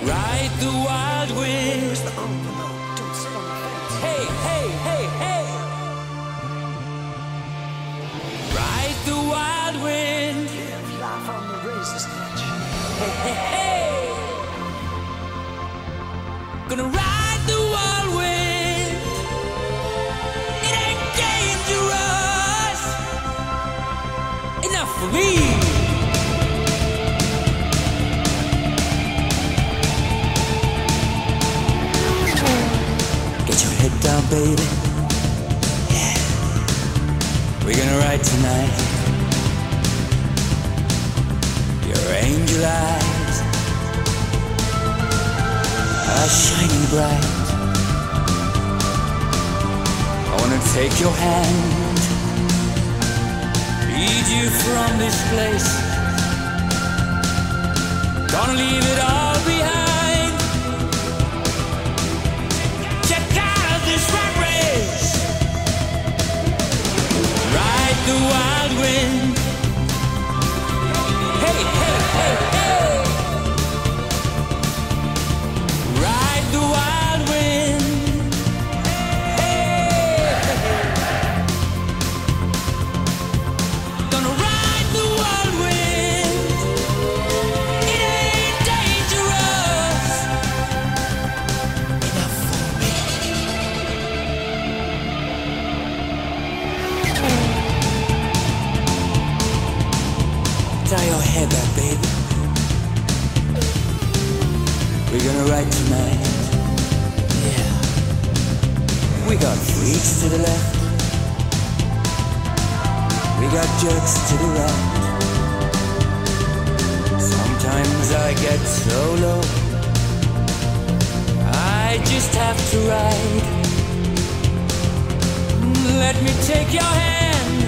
Ride the wild wind. Where's the envelope? Don't sit on the fence. Hey, hey, hey, hey. Ride the wild wind. Live life on the razor's edge. Hey, hey, hey. Gonna ride the wild wind. It ain't dangerous enough for me. Get your head down, baby. Yeah. We're gonna ride tonight. Your angel eyes are shining bright. I wanna take your hand, lead you from this place. Gonna leave it all behind. Check out this rat race. Ride the wild wind. Hey, hey, hey, hey. Ride the wild wind. Hey. Gonna ride the wild wind. It ain't dangerous enough for me. Tie your head up, baby. We're gonna ride tonight. Yeah. We got freaks to the left. We got jerks to the right. Sometimes I get so low, I just have to ride. Let me take your hand.